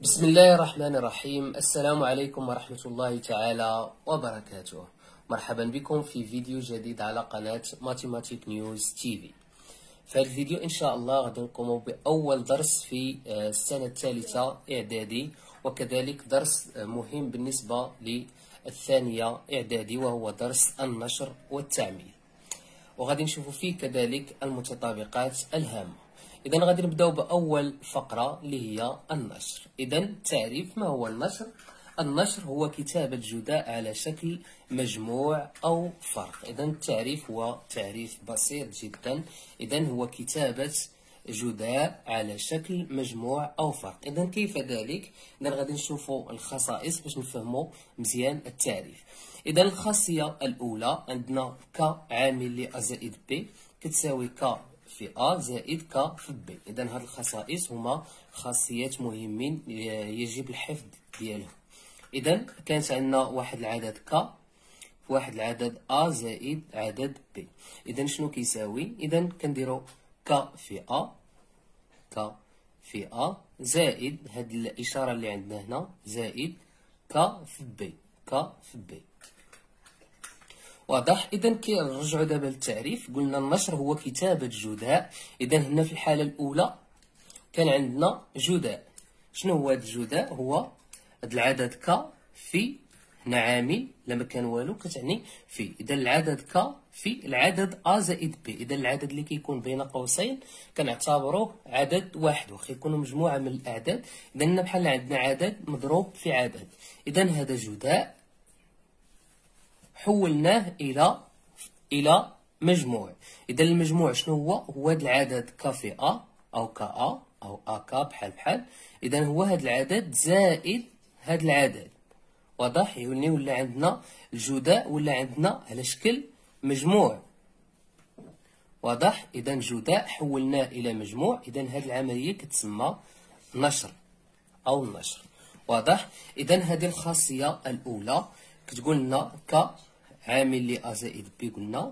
بسم الله الرحمن الرحيم. السلام عليكم ورحمة الله تعالى وبركاته. مرحبا بكم في فيديو جديد على قناة ماتيماتيك نيوز تيفي. في هذا الفيديو إن شاء الله غادي نقوم بأول درس في السنة الثالثة إعدادي، وكذلك درس مهم بالنسبة للثانية إعدادي، وهو درس النشر والتعميل، وغادي نشوفوا فيه كذلك المتطابقات الهامة. إذا غادي نبداو بأول فقرة اللي هي النشر. إذا تعريف ما هو النشر؟ النشر هو كتابة جداء على شكل مجموع أو فرق. إذا التعريف هو تعريف بسيط جدا. إذا هو كتابة جداء على شكل مجموع أو فرق. إذا كيف ذلك؟ إذا غادي نشوفوا الخصائص باش نفهموا مزيان التعريف. إذا الخاصية الأولى عندنا ك عامل ل أ زائد ب كتساوي ك في أ زائد ك في ب. إذا هاد الخصائص هما خاصيات مهمين يجب الحفظ ديالهم. إذا كانت عندنا واحد العدد ك في واحد العدد أ زائد عدد ب. إذا شنو كيساوي؟ إذا كنديرو ك في أ، ك في أ زائد هاد الإشارة اللي عندنا هنا زائد ك في ب، ك في ب. واضح؟ إذا كنرجعو دابا للتعريف. قلنا النشر هو كتابة جداء. إذا هنا في الحالة الأولى كان عندنا جداء. شنو هو هاد الجداء؟ هو هاد العدد ك في هنا عامل لما كان والو كتعني في. إذا العدد ك في العدد أ زائد ب. إذا العدد اللي كيكون بين قوسين كنعتبروه عدد واحد، واخا يكونوا مجموعة من الأعداد. إذا هنا بحال عندنا عدد مضروب في عدد. إذا هذا جداء حولناه إلى مجموع. إذا المجموع شنو هو؟ هو هاد العدد ك في أ أو ك أ أو أ ك بحال. إذا هو هاد العدد زائد هاد العدد. واضح؟ يعني ولا عندنا الجداء ولا عندنا على شكل مجموع. واضح؟ إذا جداء حولناه إلى مجموع. إذا هاد العملية كتسمى نشر أو النشر. واضح؟ إذا هذه الخاصية الأولى كتقول لنا ك عامل ل أ زائد ب. قلنا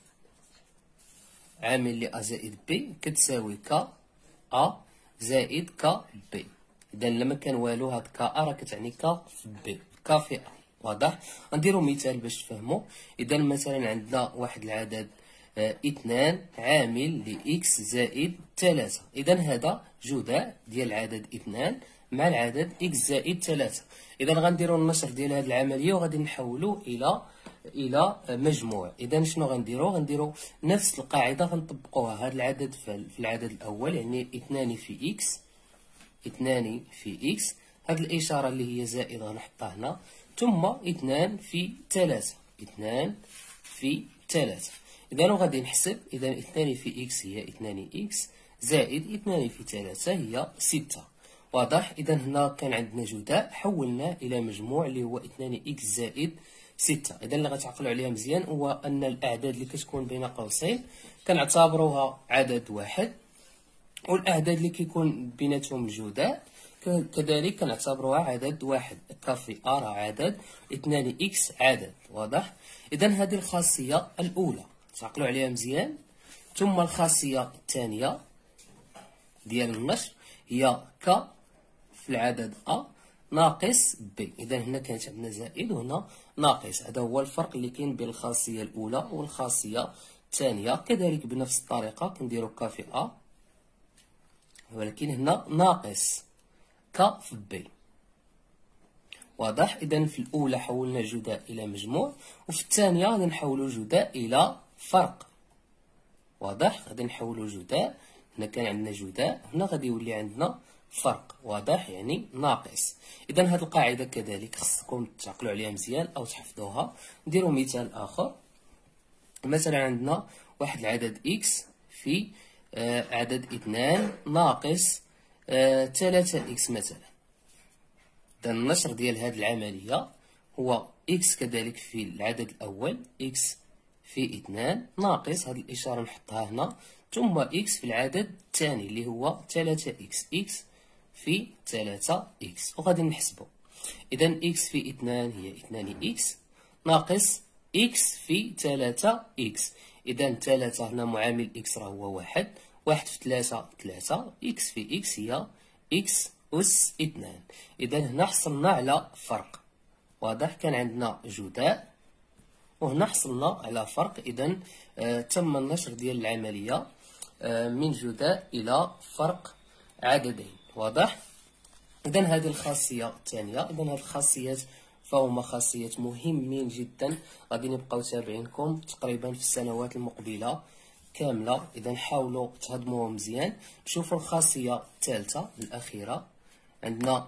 عامل ل أ زائد ب كتساوي ك أ زائد ك ب. إذا لما كان والو هاد ك أ راه كتعني ك في ب، ك في أ. واضح؟ غنديرو مثال باش تفهموا. إذا مثلا عندنا واحد العدد اثنان عامل ل إكس زائد 3. إذا هذا جداء ديال العدد اثنان مع العدد إكس زائد 3. إذا غنديرو النشر ديال هاد العملية وغادي نحولو إلى مجموع. إذا شنو غنديرو نفس القاعدة غنطبقوها. هاد العدد في العدد الأول يعني اثنان في إكس، اثنان في إكس، هاد الإشارة اللي هي زائد غنحطها هنا، ثم اثنان في 3، اثنان في 3. إذا غادي نحسب. إذا اثنان في إكس هي اثنان إكس زائد اثنان في 3 هي 6. واضح؟ إذا هنا كان عندنا جداء حولناه إلى مجموع اللي هو 2 إكس زائد 6. إذا اللي غتعقلوا عليها مزيان هو أن الأعداد اللي كتكون بين قوسين كنعتبروها عدد واحد، والأعداد اللي كيكون بيناتهم جداء كذلك كنعتبروها عدد واحد. ك في أ راه عدد، 2 إكس عدد. واضح؟ إذا هذه الخاصية الأولى تعقلوا عليها مزيان. ثم الخاصية الثانية ديال النشر هي ك في العدد أ ناقص ب. إذا هنا كانت عندنا زائد وهنا ناقص. هذا هو الفرق اللي كاين بين الخاصية الأولى والخاصية الثانية. كذلك بنفس الطريقة كنديرو ك في أ، ولكن هنا ناقص ك في ب. واضح؟ إذا في الأولى حولنا جداء إلى مجموع، وفي الثانية غادي نحولو جداء إلى فرق. واضح؟ غادي نحولو جداء، هنا كان عندنا جداء، هنا غادي يولي عندنا فرق. واضح؟ يعني ناقص. إذا هاد القاعدة كذلك خصكم تعقلوا عليها مزيان أو تحفظوها. نديرو مثال آخر. مثلا عندنا واحد العدد إكس في عدد اثنان ناقص 3 إكس مثلا. إذا النشر ديال هاد العملية هو إكس كذلك في العدد الأول، إكس في اثنان ناقص هاد الإشارة نحطها هنا، ثم إكس في العدد الثاني اللي هو 3 إكس، إكس في 3 إكس، وغادي نحسبو. إذا إكس في اثنان هي 2 إكس ناقص إكس في 3 إكس. إذا 3 هنا معامل إكس راه هو واحد، واحد في 3 3، إكس في إكس هي إكس أس 2. إذا هنا حصلنا على فرق. واضح؟ كان عندنا جداء وهنا حصلنا على فرق. إذا تم النشر ديال العملية من جداء إلى فرق عددين. واضح؟ إذا هذه الخاصية الثانية. إذا هذه الخاصيات فهما خاصيات مهمين جدا، غادي نبقاو تابعينكم تقريبا في السنوات المقبلة كاملة. إذا حاولوا تهضموهم مزيان. نشوفوا الخاصية الثالثة الأخيرة. عندنا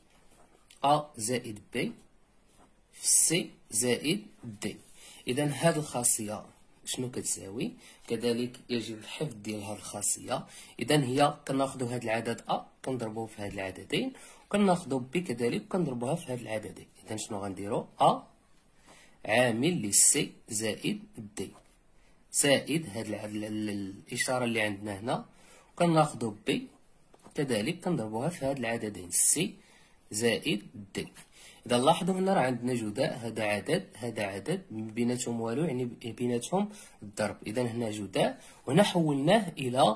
أ زائد ب في سي زائد دي. إذا هذه الخاصية شنو كتساوي؟ كذلك يجب الحفظ ديال هذه الخاصية. إذا هي كناخدو هذا العدد أ كنضربوه في هاد العددين، وكناخدو بي كذلك كنضربوها في هاد العددين. إذا شنو غنديرو؟ أ عامل لسي زائد دي زائد هاد الإشارة اللي عندنا هنا، وكناخدو بي كذلك كنضربوها في هاد العددين سي زائد دي. إذا لاحظوا هنا راه عندنا جداء، هذا عدد هذا عدد، بيناتهم والو يعني بيناتهم الضرب. إذا هنا جداء وهنا حولناه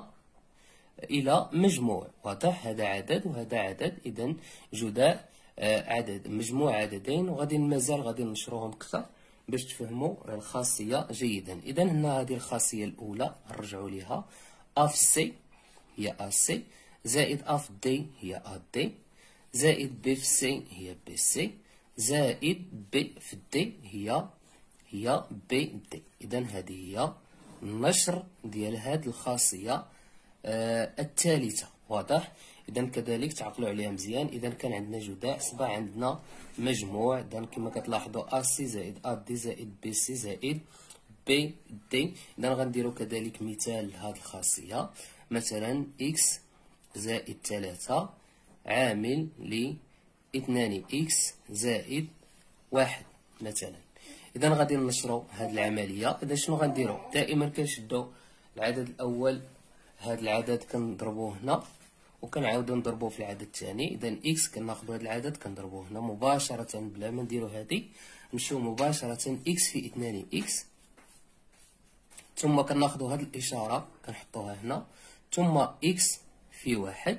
إلى مجموع. واضح؟ هذا عدد وهذا عدد. إذا جداء عدد مجموع عددين، وغادي مازال غادي نشروهم أكثر باش تفهموا الخاصية جيدا. إذا هنا هذه الخاصية الأولى نرجعوا ليها. أ في سي هي أ سي زائد أ في دي هي أ دي زائد ب في سي هي ب سي زائد ب في دي هي ب دي. إذا هذه هي النشر ديال هذه الخاصية الثالثة. واضح؟ إذا كذلك تعقلوا عليها مزيان. إذا كان عندنا جداء صبح عندنا مجموع. إذا كما كتلاحظوا أ سي زائد أ دي زائد بي سي زائد بي دي. إذا غنديروا كذلك مثال لهذه الخاصية. مثلا إكس زائد 3 عامل ل 2 إكس زائد 1 مثلا. إذا غادي نشرو هاد العملية. إذا شنو غنديرو؟ دائما كنشدو العدد الأول، هاد العدد كنضربوه هنا وكنعاودو نضربوه في العدد الثاني. إذا إكس كناخدو هاد العدد كنضربوه هنا مباشرة بلا ما نديرو هادي، نمشيو مباشرة إكس في 2 إكس، ثم كناخدو هاد الإشارة كنحطوها هنا، ثم إكس في 1،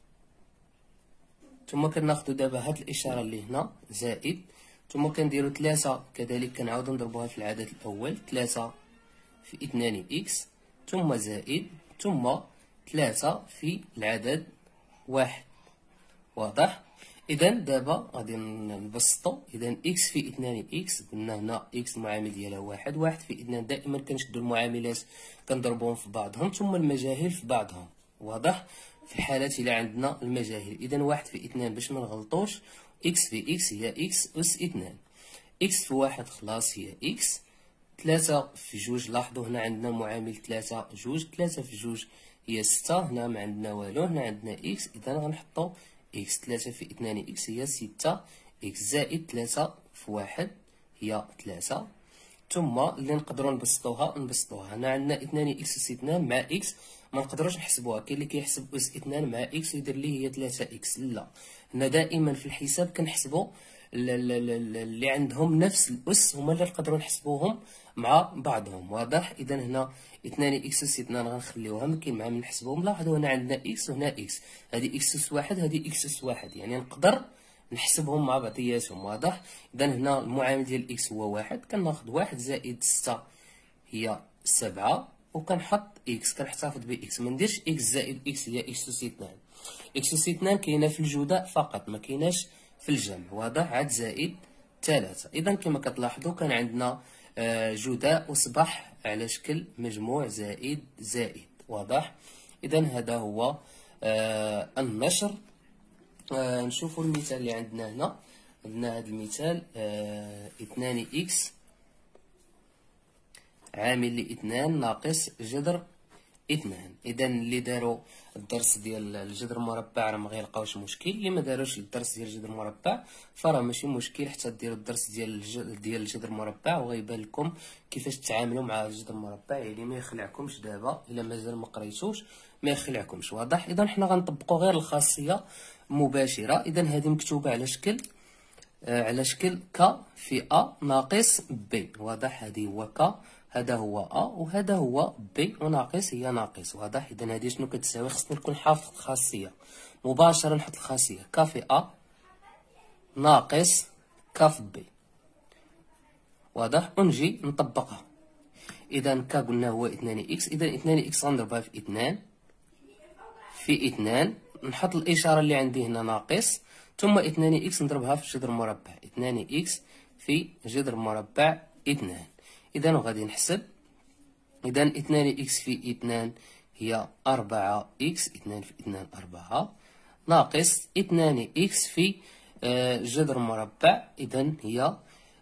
ثم كناخدو دابا هاد الإشارة اللي هنا زائد، ثم كنديرو 3 كذلك كنعاودو نضربوها في العدد الأول 3 في 2 إكس، ثم زائد، ثم 3 في العدد 1. واضح؟ إذا دابا غادي نبسطو. إذا إكس في 2 إكس قلنا هنا إكس المعامل ديالها 1، 1 في 2 دائما كنشدو المعاملات كنضربوهم في بعضهم ثم المجاهيل في بعضهم. واضح؟ في الحالات إلا عندنا المجاهيل. إذا 1 في 2 باش منغلطوش، إكس في إكس هي إكس أس 2، إكس في 1 خلاص هي إكس، 3 في 2 لاحظوا هنا عندنا معامل 3 2، 3 في 2 هي 6، هنا ما عندنا والو، هنا عندنا إكس. إذا غنحطو إكس 3 في 2 إكس هي 6 إكس زائد 3 في 1 هي 3، ثم اللي نقدروا نبسطوها هنا عندنا 2 إكس أس 2 مع إكس ما نقدروش نحسبوها. كاين اللي كيحسب أس 2 مع إكس ويدير ليه هي 3 إكس، لا، هنا دائما في الحساب كنحسبوا اللي عندهم نفس الأس هما اللي نقدروا نحسبوهم مع بعضهم. واضح؟ إذا هنا 2 إكس أس 2 غنخليوها ما كاين معها من نحسبوهم. لاحظوا هنا عندنا إكس وهنا إكس، هذه إكس أس 1 هذه إكس أس 1، يعني نقدر نحسبهم مع بعضياتهم. واضح؟ إذا هنا المعامل ديال إكس هو 1، كناخد 1 زائد 6 هي 7، وكنحط إكس كنحتفظ بإكس، منديرش إكس زائد إكس هي إكس أس 2. إكس أس 2 كاينة في الجداء فقط ما كايناش في الجمع. واضح؟ عاد زائد 3. إذا كما كتلاحظوا كان عندنا جداء أصبح على شكل مجموع زائد زائد. واضح؟ إذا هذا هو النشر. نشوفوا المثال اللي عندنا هنا. عندنا هذا المثال 2 إكس عامل ل 2 ناقص جذر 2. إذا اللي داروا الدرس ديال الجذر المربع راه ما غيلقاوش مشكل، اللي ما داروش الدرس ديال الجذر المربع فراه ماشي مشكل حتى ديروا الدرس ديال الجذر المربع وغيبان لكم كيفاش تتعاملوا مع الجذر المربع، يعني ما يخلعكمش دابا الا مازال ما قريتوش ما يخلعكمش. واضح؟ اذا حنا غنطبقوا غير الخاصيه مباشره. اذا هذه مكتوبه على شكل ك في ا ناقص ب. واضح؟ هذه هو ك هذا هو أ وهذا هو بي وناقص هي ناقص. واضح؟ إذا هذه شنو كتساوي؟ خصني نكون حافظ الخاصية مباشرة، نحط الخاصية ك في أ ناقص ك في بي. واضح؟ ونجي نطبقها. إذا ك قلنا هو 2 إكس، إذا 2 إكس غنضربها في 2 في 2، نحط الإشارة اللي عندي هنا ناقص، ثم 2 إكس نضربها في جذر مربع 2 إكس في جذر مربع 2. إذا وغادي نحسب. إذا 2 إكس في 2 هي 4 إكس، 2 في 2 4 ناقص 2 إكس في جذر مربع، إذا هي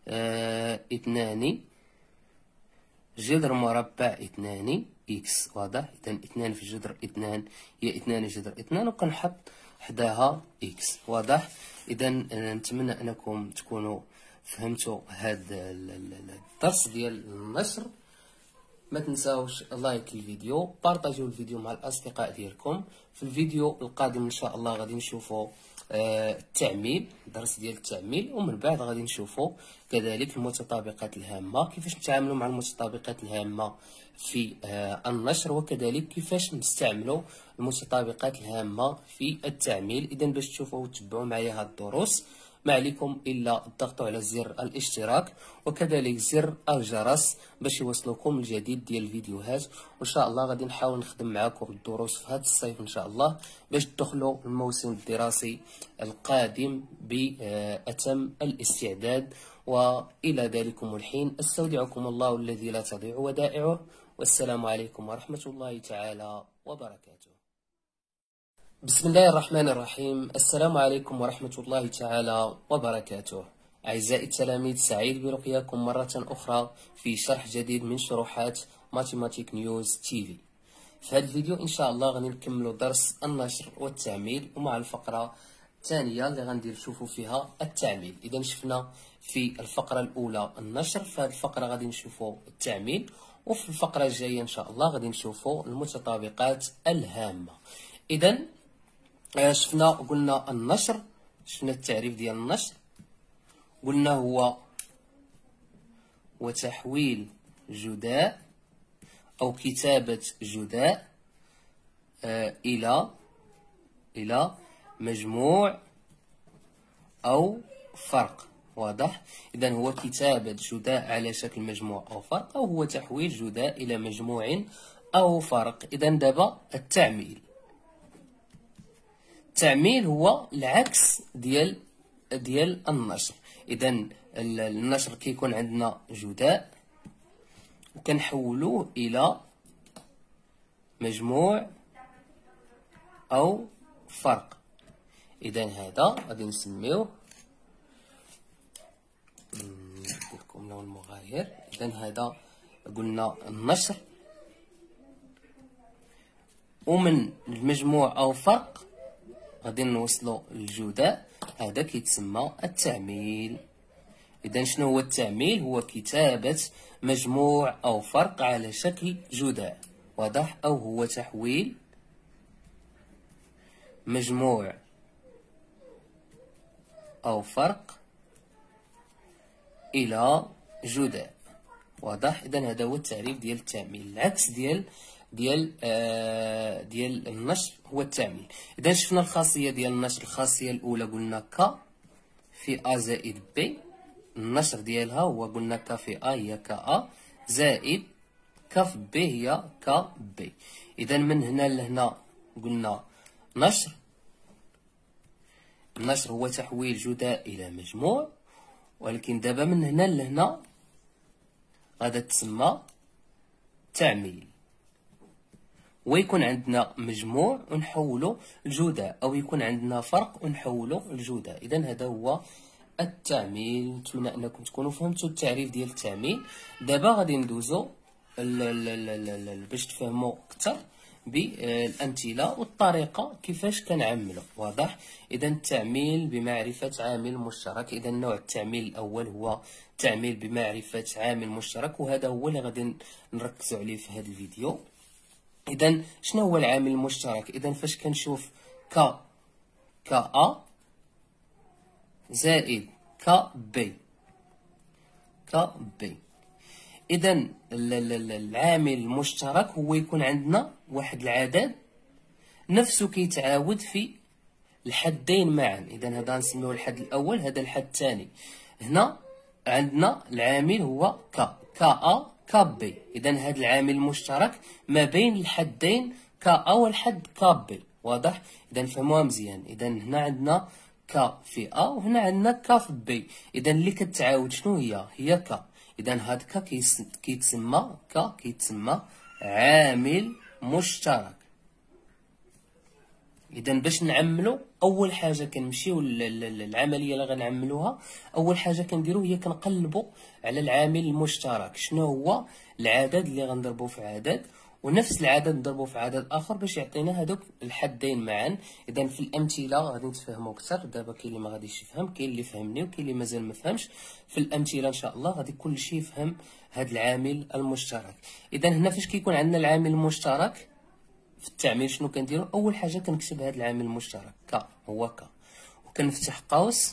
2 جذر مربع 2 إكس. واضح؟ إذا 2 في جذر 2 هي 2 جذر 2، وكنحط حداها إكس. واضح؟ إذا نتمنى أنكم تكونوا فهمتوا هذا الدرس ديال النشر. ما تنساوش لايك الفيديو، بارطاجيو الفيديو مع الاصدقاء ديالكم. في الفيديو القادم ان شاء الله غادي نشوفوا التعميل، درس ديال التعميل، ومن بعد غادي نشوفوا كذلك المتطابقات الهامه، كيفاش نتعاملوا مع المتطابقات الهامه في النشر، وكذلك كيفاش نستعملوا المتطابقات الهامه في التعميل. اذا باش تشوفوا وتتبعوا معايا هاد الدروس ما عليكم الا الضغط على زر الاشتراك وكذلك زر الجرس باش يوصلكم الجديد ديال الفيديوهات. وان شاء الله غادي نحاول نخدم معكم الدروس في هذا الصيف ان شاء الله باش تدخلوا الموسم الدراسي القادم بأتم الاستعداد. والى ذلكم الحين استودعكم الله الذي لا تضيع ودائعه، والسلام عليكم ورحمة الله تعالى وبركاته. بسم الله الرحمن الرحيم. السلام عليكم ورحمة الله تعالى وبركاته. أعزائي التلاميذ، سعيد بلقياكم مرة أخرى في شرح جديد من شروحات ماتيماتيك نيوز تيفي. في هذا الفيديو إن شاء الله غادي نكملوا درس النشر والتعميل، ومع الفقرة الثانية اللي غندير نشوفوا فيها التعميل. إذا شفنا في الفقرة الأولى النشر، في هذه الفقرة غادي نشوفوا التعميل، وفي الفقرة الجاية إن شاء الله غادي نشوفوا المتطابقات الهامة. إذا شفنا قلنا النشر، شفنا التعريف ديال النشر، قلنا هو وتحويل جداء أو كتابة جداء إلى مجموع أو فرق. واضح؟ إذا هو كتابة جداء على شكل مجموع أو فرق، أو هو تحويل جداء إلى مجموع أو فرق. إذا دابا التعميل هو العكس ديال النشر. اذا النشر كيكون عندنا جداء وكنحولوه الى مجموع او فرق. اذا هذا غادي نسميوه لكم لون مغاير. اذا هذا قلنا النشر، ومن المجموع او فرق غادي نوصلوا للجداء، هذا كيتسمى التعميل. إذا شنو هو التعميل؟ هو كتابة مجموع أو فرق على شكل جداء. واضح؟ أو هو تحويل مجموع أو فرق إلى جداء. واضح؟ إذا هذا هو التعريف ديال التعميل. العكس ديال النشر هو التعميل. إذا شفنا الخاصية ديال النشر، الخاصية الأولى قلنا ك في أ زائد بي، النشر ديالها هو قلنا ك في أ هي ك أ زائد ك في بي هي ك بي. إذا من هنا لهنا قلنا نشر، النشر هو تحويل جداء إلى مجموع، ولكن دابا من هنا لهنا غادا تسمى تعميل. ويكون عندنا مجموع ونحولو لجداء، او يكون عندنا فرق ونحولو لجداء. اذا هذا هو التعميل. نتمنى انكم تكونوا فهمتوا التعريف ديال التعميل. دابا غادي ندوزو باش تفهموا اكثر بالامثله والطريقه كيفاش كنعملوا. واضح؟ اذا التعميل بمعرفه عامل مشترك. اذا نوع التعميل الاول هو تعميل بمعرفه عامل مشترك، وهذا هو اللي غادي نركزوا عليه في هذا الفيديو. إذا شنو هو العامل المشترك؟ إذا فاش كنشوف ك أ زائد ك بي اذا العامل المشترك هو يكون عندنا واحد العدد نفسه كيتعاود في الحدين معا. اذا هذا نسميوه الحد الاول، هذا الحد الثاني. هنا عندنا العامل هو ك ا ك بي. اذا هذا العامل المشترك ما بين الحدين ك ا والحد ك بي. واضح؟ اذا فهموها مزيان. اذا هنا عندنا ك في ا وهنا عندنا ك في بي. اذا اللي كتعاود شنو هي ك. اذا هاد ك كيتسمى عامل مشترك. اذا باش نعملو اول حاجه كنمشيو العمليه اللي غنعملوها، اول حاجه كنديرو هي كنقلبوا على العامل المشترك. شنو هو العدد اللي غنضربو في عدد ونفس العدد نضربو في عدد اخر باش يعطينا هذوك الحدين معا. اذا في الامثله غادي نتفاهموا اكثر. دابا كاين اللي ما غاديش يفهم، كاين اللي فهمني وكاين اللي مازال ما فهمش. في الامثله ان شاء الله غادي كل شيء يفهم هذا العامل المشترك. اذا هنا فاش كيكون عندنا العامل المشترك في التعمير شنو كنديرو؟ اول حاجه كنكتب هذا العامل المشترك ك هو ك، وكنفتح قوس،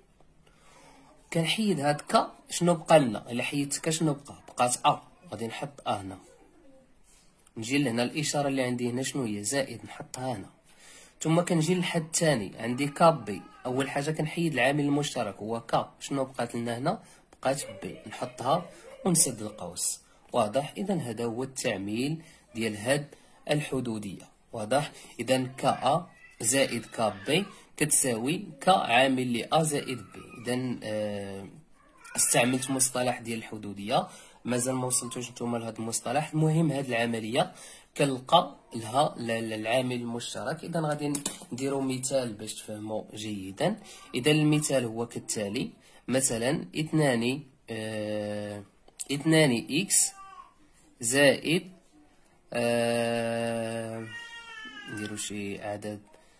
كنحيد هاد ك. شنو بقى لنا؟ الا حيدت ك شنو بقات ا، غادي نحط ا هنا. نجي لهنا الاشاره اللي عندي هنا شنو هي؟ زائد، نحطها هنا. ثم كنجي للحد الثاني عندي ك بي. اول حاجه كنحيد العامل المشترك هو ك. شنو بقات لنا هنا؟ بقات بي، نحطها ونسد القوس. واضح؟ اذا هذا هو التعميل ديال هاد الحدوديه. واضح؟ اذا ك ا زائد ك بي كتساوي ك عامل ل ا زائد بي. اذا استعملت مصطلح ديال الحدوديه، مازال ما وصلتوش نتوما لهذا المصطلح. المهم هذه العمليه كنلقى لها العامل المشترك. اذا غادي نديرو مثال باش تفهموا جيدا. اذا المثال هو كالتالي: مثلا اثنان اكس زائد نديرو شي عدد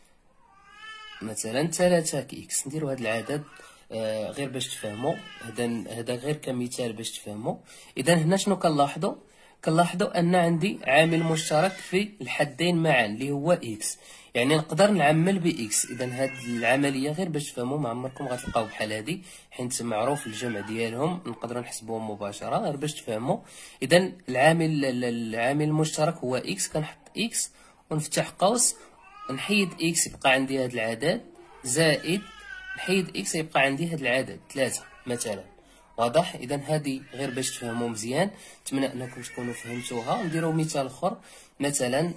مثلا 3 اكس. نديرو هذا العدد غير باش تفهموا، هذا غير كمثال باش تفهموا. اذا هنا شنو كنلاحظوا ان عندي عامل مشترك في الحدين معا اللي هو اكس، يعني نقدر نعمل باكس. اذا هذه العمليه غير باش تفهموا، ما عمركم غتلقاو بحال هذه حيت معروف الجمع ديالهم، نقدروا نحسبوهم مباشره غير باش تفهموا. اذا العامل المشترك هو اكس، كنحط اكس ونفتح قوس، نحيد اكس يبقى عندي هذا العدد، زائد نحيد اكس يبقى عندي هذا العدد 3 مثلا. واضح؟ اذا هذه غير باش تفهموا مزيان. نتمنى انكم تكونوا فهمتوها. نديروا مثال اخر، مثلا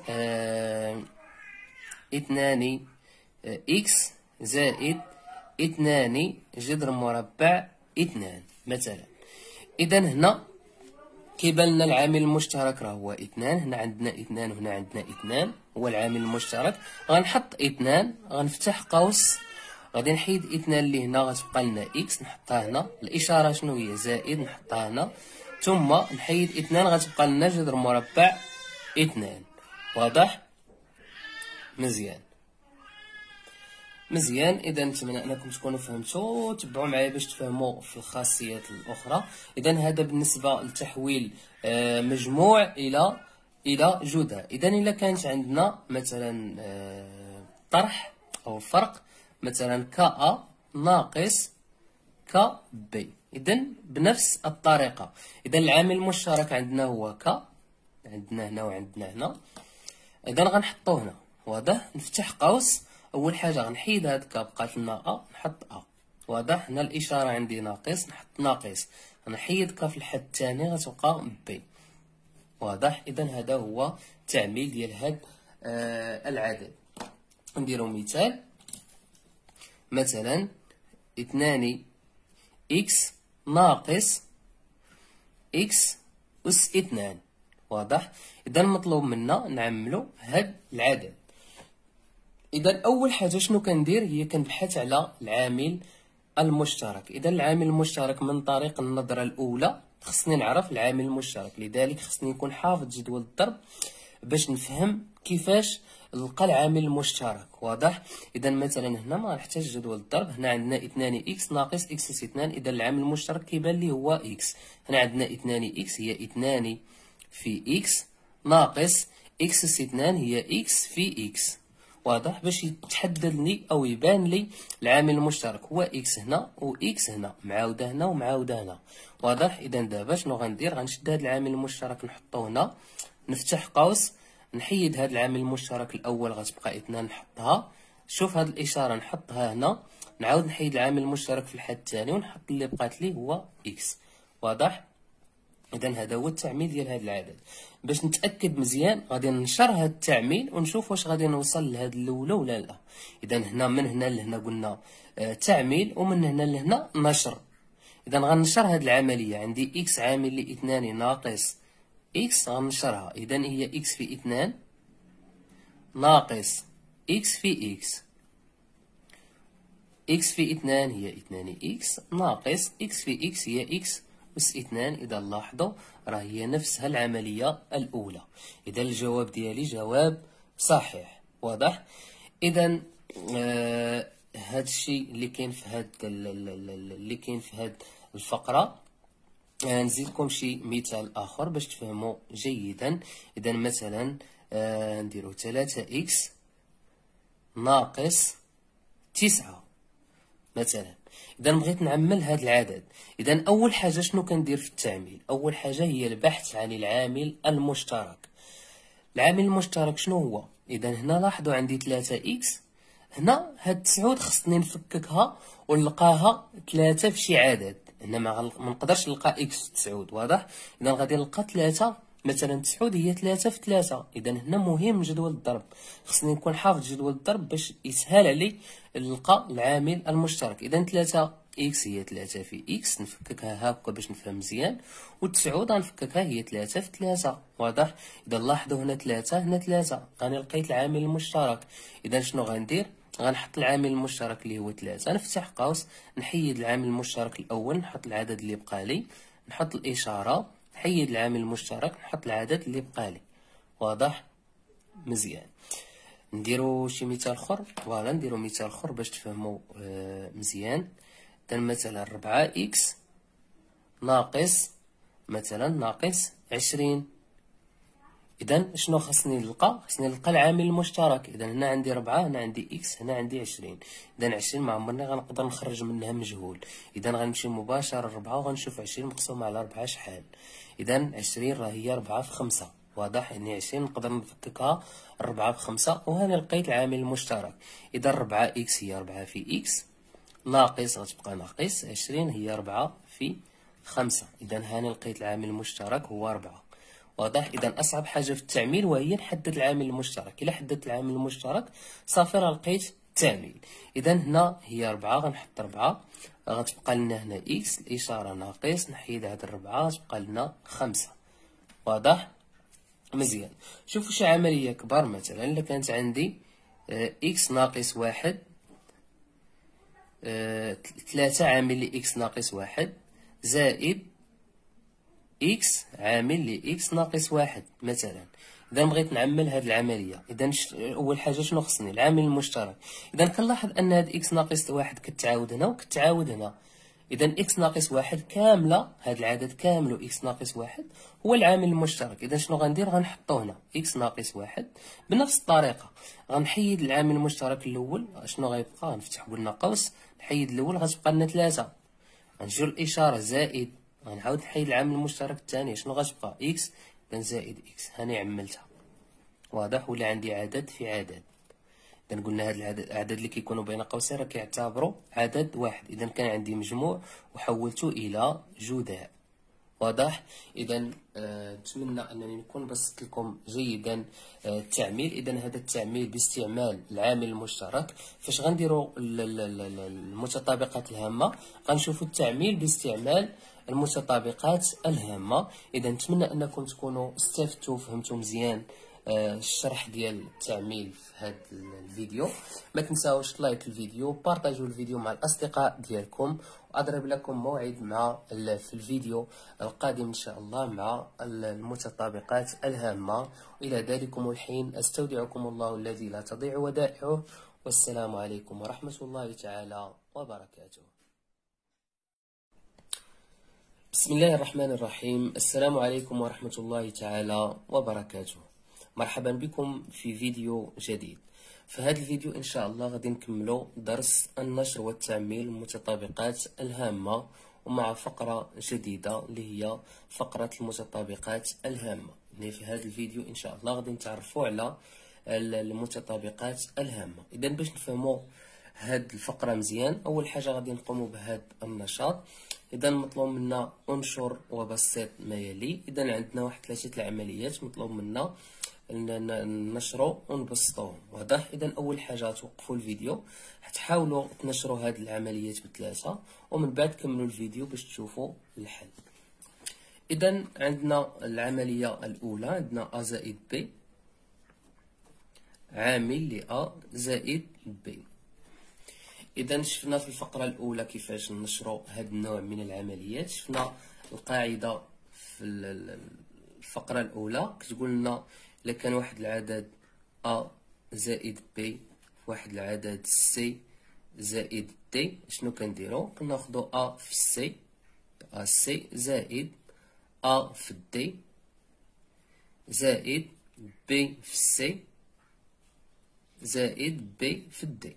2 اكس زائد 2 جذر مربع 2 مثلا. اذا هنا كيبان لنا العامل المشترك راه هو 2. هنا عندنا 2 وهنا عندنا 2 هو العامل المشترك. غنحط 2، غنفتح قوس، غادي نحيد 2 اللي هنا، غتبقى لنا اكس، نحطها هنا. الاشاره شنو هي؟ زائد، نحطها هنا. ثم نحيد 2، غتبقى لنا جذر مربع 2. واضح؟ مزيان. اذا نتمنى انكم تكونوا فهمتوا. تبعوا معايا باش تفهموا في الخاصيات الاخرى. اذا هذا بالنسبه لتحويل مجموع الى جداء. اذا الا كانت عندنا مثلا طرح او فرق، مثلا ك ا ناقص ك بي، اذا بنفس الطريقه. اذا العامل المشترك عندنا هو ك، عندنا هنا وعندنا هنا، اذا غنحطو هنا. واضح؟ نفتح قوس، اول حاجه غنحيد هاد ك بقات لنا ا، نحط ا. واضح؟ هنا الاشاره عندي ناقص، نحط ناقص، غنحيد ك في الحد الثاني غتبقى بي. واضح؟ اذا هذا هو التعميل ديال هاد العدد. نديرو مثال، مثلا 2 اكس ناقص اكس أس 2. واضح؟ اذا المطلوب منا نعملو هاد العدد. اذا اول حاجه شنو كندير هي كنبحث على العامل المشترك. اذا العامل المشترك من طريق النظره الاولى خصني نعرف العامل المشترك، لذلك خصني نكون حافظ جدول الضرب باش نفهم كيفاش نلقى العامل المشترك. واضح؟ اذا مثلا هنا ما نحتاج جدول الضرب، هنا عندنا 2 اكس ناقص اكس اس 2، اذا العامل المشترك كيبان لي هو اكس. هنا عندنا 2 اكس هي 2 في اكس ناقص اكس اس 2 هي اكس في اكس. واضح؟ باش يتحدد لي او يبان لي العامل المشترك هو اكس هنا و اكس هنا، معاوده هنا ومعاوده هنا. واضح؟ اذا دابا شنو غندير؟ غنشد هذا العامل المشترك نحطو هنا، نفتح قوس، نحيد هذا العامل المشترك الاول غتبقى 2 نحطها. شوف هذه الاشاره نحطها هنا، نعاود نحيد العامل المشترك في الحد الثاني ونحط اللي بقات لي هو اكس. واضح؟ اذا هذا هو التعميل ديال هذا العدد. باش نتاكد مزيان غادي ننشر هذا التعميل ونشوف واش غادي نوصل لهاد الاولى ولا لا. اذا هنا من هنا لهنا قلنا تعميل، ومن هنا لهنا نشر. اذا غنشر هذه العمليه، عندي اكس عامل لي 2 ناقص اكس غنشرها. اذا هي اكس في 2 ناقص اكس في اكس. اكس في 2 هي 2 اكس ناقص اكس في اكس هي اكس أس 2. إذا لاحظوا راه هي نفسها العملية الأولى. إذا الجواب ديالي جواب صحيح. واضح؟ إذا هاد الشيء اللي كاين في هاد الفقرة. نزيدكم شي مثال آخر باش تفهموا جيدا. إذا مثلا نديرو 3 إكس ناقص 9 مثلا. اذا بغيت نعمل هذا العدد، اذا اول حاجه شنو كندير في التعميل؟ اول حاجه هي البحث عن العامل المشترك. العامل المشترك شنو هو؟ اذا هنا لاحظوا عندي 3 اكس، هنا هاد 9 خصني نفككها ونلقاها 3 في شي عدد. هنا ما نقدرش نلقى اكس في 9. واضح؟ اذا غادي نلقى 3 مثلا 9 هي 3 في 3. اذا هنا مهم جدول الضرب، خصني نكون حافظ جدول الضرب باش يسهل علي نلقى العامل المشترك. اذا 3 اكس هي 3 في اكس، نفككها هكا باش نفهم مزيان، و9 غنفككها هي 3 في 3. واضح؟ اذا لاحظوا هنا 3 هنا 3، راني لقيت العامل المشترك. اذا شنو غندير؟ غنحط العامل المشترك اللي هو 3، نفتح قوس، نحيد العامل المشترك الاول، نحط العدد اللي بقى لي، نحط الاشاره، نحيد العامل المشترك، نحط العدد اللي بقى لي. واضح؟ مزيان. نديرو شي مثال اخر. فوالا نديرو مثال اخر باش تفهموا مزيان. مثلا 4 اكس ناقص مثلا ناقص 20. اذا شنو خصني نلقى؟ خصني نلقى العامل المشترك. اذا هنا عندي 4 هنا عندي اكس هنا عندي 20. اذا 20 ما عمرني غنقدر نخرج منها مجهول. اذا غنمشي مباشره ل 4 وغنشوف 20 مقسومه على 4 شحال. اذا 20 راه هي 4 في 5. واضح؟ يعني 20 نقدر نفككها 4 في 5، وهنا لقيت العامل المشترك. اذا 4 اكس هي 4 في اكس ناقص غتبقى ناقص 20 هي 4 في 5. اذا هاني لقيت العامل المشترك هو 4. واضح؟ اذا اصعب حاجه في التعميل وهي نحدد العامل المشترك. الا حددت العامل المشترك صافي راه لقيت التعميل. اذا هنا هي 4 غنحط 4، غتبقى لنا هنا اكس الاشاره ناقص، نحيد هاد 4 غتبقى لنا 5. واضح؟ مزيان. شوفوا شي عمليه كبر. مثلا الا كانت عندي اكس ناقص 1 3 عامل ل اكس ناقص 1 زائد اكس عامل ل اكس ناقص 1 مثلا. اذا بغيت نعمل هذه العمليه، اذا اول حاجه شنو خصني؟ العامل المشترك. اذا كنلاحظ ان هاد اكس ناقص 1 كتعاود هنا وكتعاود هنا. اذا اكس ناقص 1 كامله، هذا العدد كامل اكس ناقص 1 هو العامل المشترك. اذا شنو غندير؟ غنحطو هنا اكس ناقص 1 بنفس الطريقه. غنحيد العامل المشترك الاول، شنو غيبقى؟ غنفتح قلنا قوس، نحيد الاول غتبقى لنا 3، غنجيو الاشاره زائد، غنعاود نحيد العامل المشترك الثاني، شنو غتبقى؟ اكس. اذا زائد اكس هاني عملتها. واضح؟ ولا عندي عدد في عدد. اذا قلنا هاد العدد اللي كيكونوا بين قوسين راه كيعتبروا عدد واحد. اذا كان عندي مجموع وحولته الى جذاء. واضح؟ اذا نتمنى انني نكون بسطت لكم جيدا التعميل. اذا هذا التعميل باستعمال العامل المشترك. فاش غنديروا المتطابقات الهامه غنشوفوا التعميل باستعمال المتطابقات الهامه. اذا نتمنى انكم تكونوا استفدتوا وفهمتوا مزيان الشرح ديال التعميل في هذا الفيديو. ما تنساوش لايك الفيديو، بارطاجوا الفيديو مع الاصدقاء ديالكم، واضرب لكم موعد مع في الفيديو القادم ان شاء الله مع المتطابقات الهامه. والى ذلكم الحين استودعكم الله الذي لا تضيع ودائعه، والسلام عليكم ورحمه الله تعالى وبركاته. بسم الله الرحمن الرحيم. السلام عليكم ورحمه الله تعالى وبركاته. مرحبا بكم في فيديو جديد. في هذا الفيديو ان شاء الله غادي نكملوا درس النشر والتعميل المتطابقات الهامة، ومع فقرة جديدة اللي هي فقرة المتطابقات الهامة. يعني في هذا الفيديو ان شاء الله غادي نتعرفوا على المتطابقات الهامة. اذا باش نفهموا هاد الفقرة مزيان، اول حاجة غادي نقوموا بهذا النشاط. اذا مطلوب منا انشر وبسط ما يلي. اذا عندنا واحد 3 العمليات مطلوب منا ننشروا ونبسطوهم، واضح؟ اذا اول حاجه توقفوا الفيديو، حتحاولوا تنشروا هاد العمليات ب3، ومن بعد كملوا الفيديو باش تشوفوا الحل. اذا عندنا العمليه الاولى، عندنا ا زائد بي عامل ل ا زائد بي. اذا شفنا في الفقره الاولى كيفاش ننشروا هذا النوع من العمليات. شفنا القاعده في الفقره الاولى كتقول لنا الا كان واحد العدد ا زائد بي واحد العدد سي زائد دي، شنو كنديرو؟ كناخدو ا في سي، ا سي زائد ا في دي زائد بي في سي زائد بي في دي،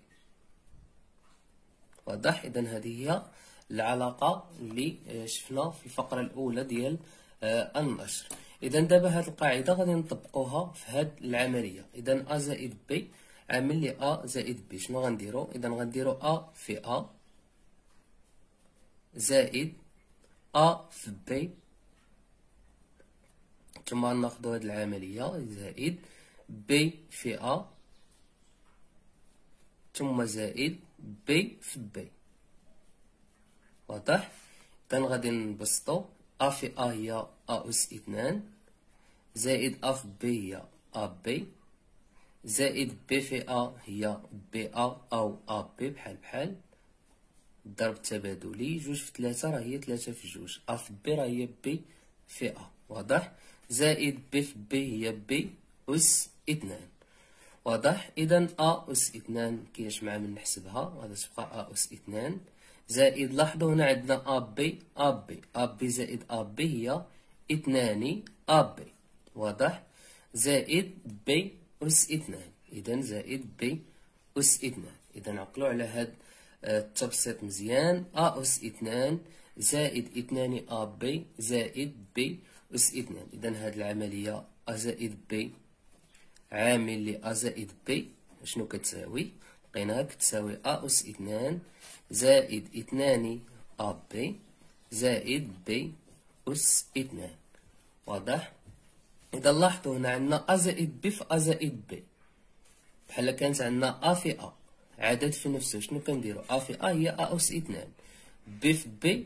واضح؟ اذا هذه هي العلاقه اللي شفنا في الفقره الاولى ديال النشر. اذا دابا هاد القاعده غادي نطبقوها في هاد العمليه. اذا ا زائد بي عامل لي ا زائد بي، شنو غنديرو؟ اذا غنديرو ا في ا زائد ا في بي، ثم ناخدو هاد العمليه زائد بي في ا ثم زائد بي في بي، واضح؟ اذا غادي نبسطو ا في ا هي ا اس 2 زائد ا في بي هي ا بي زائد بي في ا هي بي ا او ا بي بحال بحال، الضرب التبادلي 2 في 3 راه هي 3 في 2، ا في بي راه هي بي في ا، واضح؟ زائد بي في بي هي بي اس 2، واضح؟ اذا ا اس 2 كيجمع من نحسبها غادي تبقى ا اس 2 زائد، لاحظوا هنا عندنا ا بي ا بي، ا بي زائد ا بي هي 2 ا بي، واضح؟ زائد بي اس 2، اذا زائد بي اس 2. اذا عقلوا على هاد التبسيط مزيان، ا اس 2 زائد 2 ا بي زائد بي اس 2. اذا هاد العمليه ا زائد بي عامل ل ا زائد بي شنو كتساوي؟ لقيناها كتساوي ا اس 2 زائد 2 ا بي زائد بي اس 2، واضح؟ اذا لاحظوا هنا عندنا ا زائد بي في ا زائد بي، بحال كانت عندنا ا في ا عدد في نفسه، شنو كنديرو؟ ا في ا هي ا اس 2، بي في بي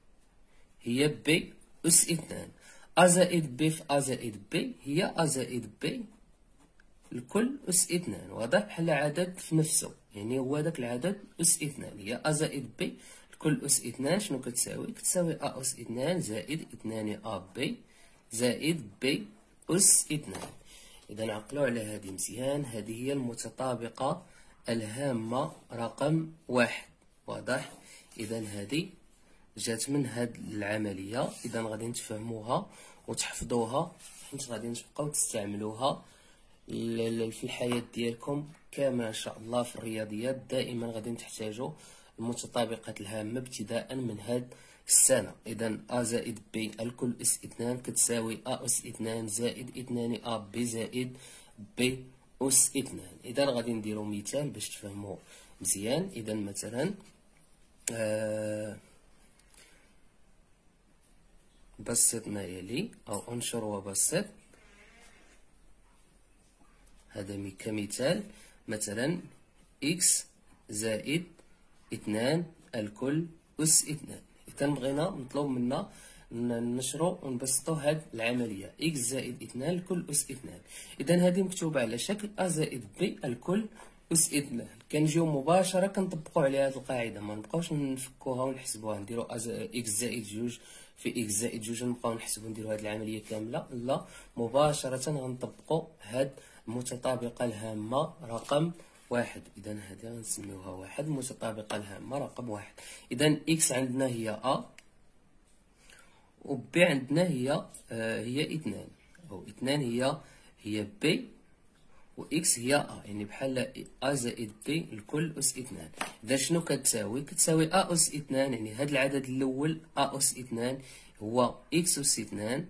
هي بي اس 2، ا زائد بي في ا زائد بي هي ا زائد بي الكل اس 2، واضح؟ بحال عدد في نفسه، يعني هو داك العدد اس 2، هي ا زائد بي الكل اس 2 شنو كتساوي؟ كتساوي ا اس 2 زائد 2 ا بي زائد بي اس 2. اذا عقلوا على هذه مزيان، هذه هي المتطابقه الهامه رقم 1، واضح؟ اذا هذه جات من هاد العمليه، اذا غادي نتفهموها وتحفظوها حيت غادي تبقاو تستعملوها في الحياة ديالكم كاملة ان شاء الله. في الرياضيات دائما غادي تحتاجوا المتطابقات الهامة ابتداء من هاد السنة. اذا ا زائد بي الكل اس 2 كتساوي ا اس 2 زائد 2 ا بي زائد بي اس 2. اذا غادي نديرو مثال باش تفهموا مزيان. اذا مثلا بسط ما يلي او انشر وبسط. هذا كمثال، مثلا إكس زائد 2 الكل أس 2. إذا بغينا مطلوب منا ننشرو ونبسطو هاد العملية إكس زائد 2 الكل أس 2. إذا هذه مكتوبة على شكل أ زائد بي الكل أس 2. كنجيو مباشرة كنطبقو عليها هاد القاعدة، ما نبقاوش نفكوها ونحسبوها نديرو إكس زائد 2 في إكس زائد 2 نبقاو نحسبو نديرو هاد العملية كاملة، لا، مباشرة غنطبقو هاد المتطابقة الهامة رقم 1. إذا هذه غنسميوها 1، المتطابقة الهامة رقم 1. إذا إكس عندنا هي أ و بي عندنا هي 2، أو 2 هي بي و إكس هي يعني بحال زائد بي الكل أس 2. إذا شنو كتساوي؟ كتساوي أس 2، يعني هاد العدد الأول أس 2 هو إكس أس 2